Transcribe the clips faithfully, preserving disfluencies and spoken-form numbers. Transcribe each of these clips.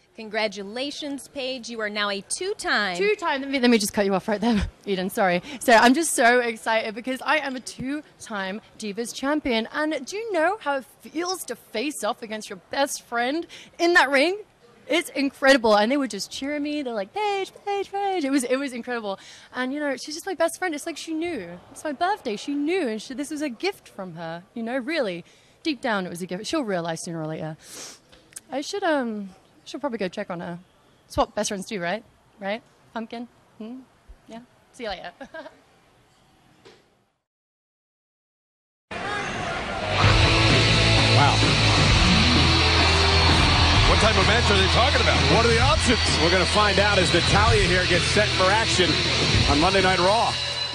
Congratulations, Paige. You are now a two-time. Two-time. Let me, let me just cut you off right there, Eden. Sorry. So I'm just so excited because I am a two-time Divas champion. And do you know how it feels to face off against your best friend in that ring? It's incredible. And they were just cheering me. They're like, Paige, Paige, Paige. It was, it was incredible. And, you know, she's just my best friend. It's like she knew. It's my birthday. She knew. And she, this was a gift from her. You know, really. Deep down, it was a gift. She'll realize sooner or later. I should, um... should probably go check on her. That's what best friends do, right? Right? Pumpkin? Hmm? Yeah? See you later. Wow. What type of match are they talking about? What are the options? We're going to find out as Natalya here gets set for action on Monday Night Raw.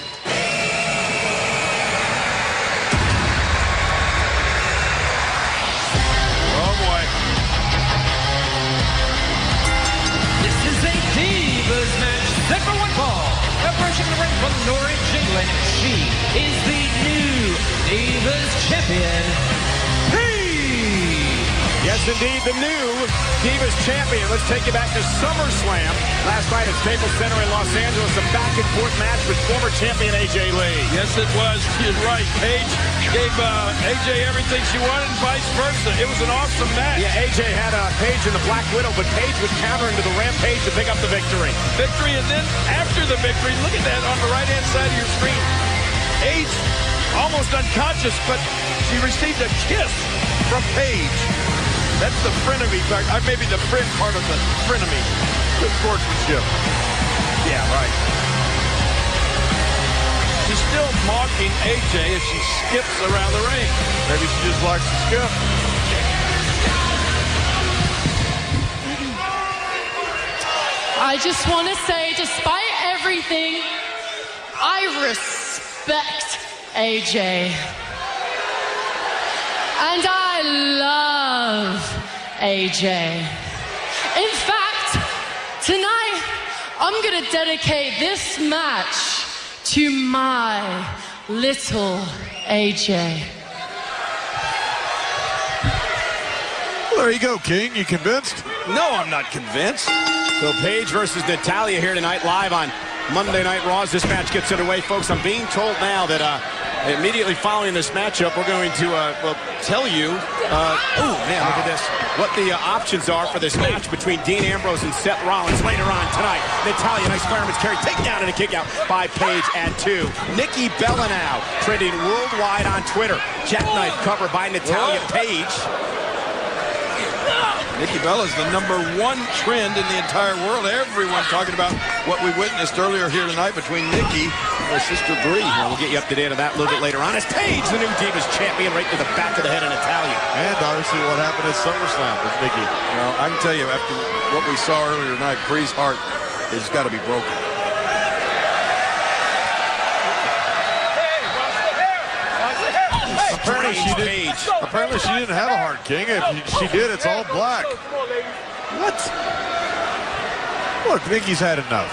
Divas match set for one fall. Approaching the ring from Norwich, England, she is the new Divas champion, Paige. Yes, indeed, the new Divas champion. Let's take you back to SummerSlam. Last night at Staples Center in Los Angeles, a back-and-forth match with former champion A J Lee. Yes, it was. She's right. Paige gave uh, A J everything she wanted and vice versa. It was an awesome match. Yeah, A J had uh, Paige in the Black Widow, but Paige was countering to the Rampage to pick up the victory. Victory, and then after the victory, look at that on the right-hand side of your screen. Paige, almost unconscious, but she received a kiss from Paige. That's the frenemy part. Uh, maybe the friend part of the frenemy. Good sportsmanship. Yeah, right. She's still mocking A J as she skips around the ring. Maybe she just likes to skip. I just want to say, despite everything, I respect A J. And I love A J. In fact, tonight, I'm going to dedicate this match to my little A J. Well, there you go, King. You convinced? No, I'm not convinced. So Paige versus Natalya here tonight, live on Monday Night Raw. As this match gets underway, folks, I'm being told now that uh, immediately following this matchup, we're going to uh, well, tell you, uh, oh man, look at this, what the uh, options are for this match between Dean Ambrose and Seth Rollins later on tonight. Natalya, nice fireman's carry, takedown and a kick out by Paige at two. Nikki Bella now trending worldwide on Twitter. Jackknife cover by Natalya. Paige. Nikki Bella is the number one trend in the entire world. Everyone talking about what we witnessed earlier here tonight between Nikki and her sister Brie. Well, we'll get you up to date on that a little bit later on. As Paige, the new Divas champion, right to the back of the head of Natalya. And obviously what happened at SummerSlam with Nikki. You know, I can tell you after what we saw earlier tonight, Brie's heart has got to be broken. Apparently she, didn't, apparently she didn't have a heart, King. If she did, it's all black. What? Look, Nikki's had enough.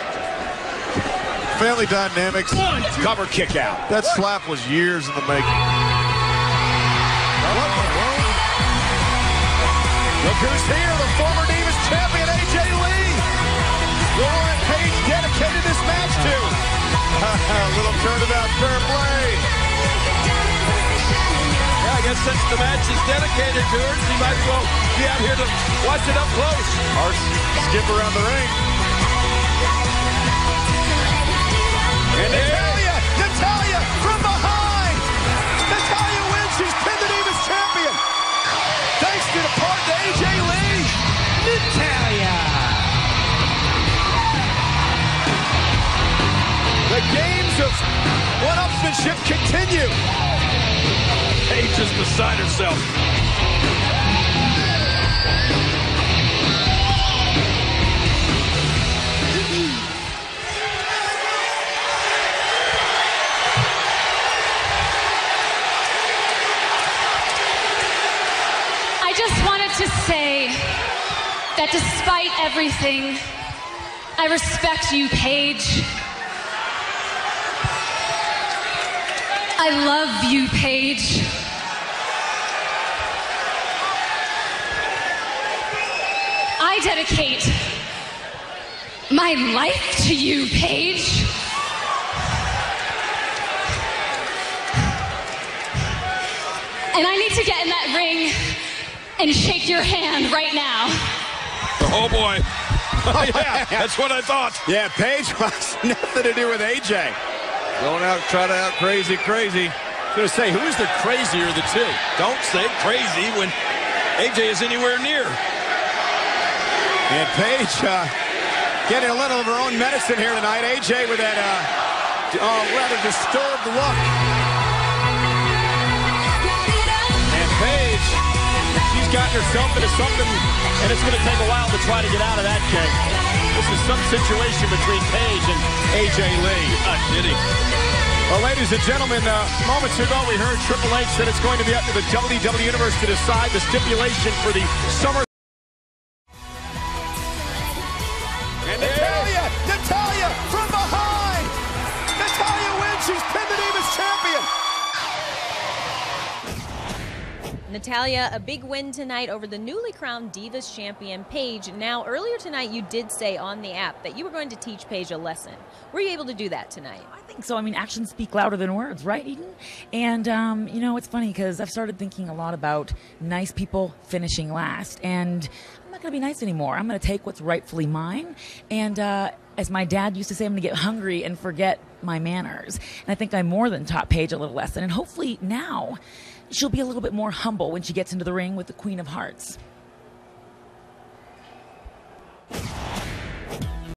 Family dynamics. One, cover kick out. That slap was years in the making. Look who's here, the former Divas champion, A J Lee. The one Paige dedicated this match to. A little turnabout fair play. Yeah, I guess since the match is dedicated to her, she might as well be out here to watch it up close. Or skip around the ring. And Natalya, Natalya from behind. Natalya wins. She's pinned the Divas champion. Thanks to the part to A J Lee. Natalya. The games of one-upsmanship continue. Paige is beside herself. I just wanted to say that despite everything, I respect you, Paige. I love you, Paige. I dedicate my life to you, Paige. And I need to get in that ring and shake your hand right now. Oh, boy. Oh, yeah, that's what I thought. Yeah, Paige wants nothing to do with A J. Going out, try to out crazy, crazy. I was going to say, who is the crazier of the two? Don't say crazy when A J is anywhere near. And Paige uh, getting a little of her own medicine here tonight. A J with that uh, uh, rather disturbed look. And Paige, she's gotten herself into something, and it's going to take a while to try to get out of that, King. This is some situation between Paige and A J Lee. Not kidding. Well, ladies and gentlemen, uh, moments ago we heard Triple H said it's going to be up to the W W E Universe to decide the stipulation for the summer. And Natalya, Natalya from behind. Natalya wins. She's pinned the Divas champion. Natalya, a big win tonight over the newly crowned Divas champion, Paige. Now, earlier tonight, you did say on the app that you were going to teach Paige a lesson. Were you able to do that tonight? I think so. I mean, actions speak louder than words, right, Eden? And, um, you know, it's funny because I've started thinking a lot about nice people finishing last. And I'm not going to be nice anymore. I'm going to take what's rightfully mine. And uh, as my dad used to say, I'm going to get hungry and forget my manners. And I think I more than taught Paige a little lesson. And hopefully now she'll be a little bit more humble when she gets into the ring with the Queen of Hearts.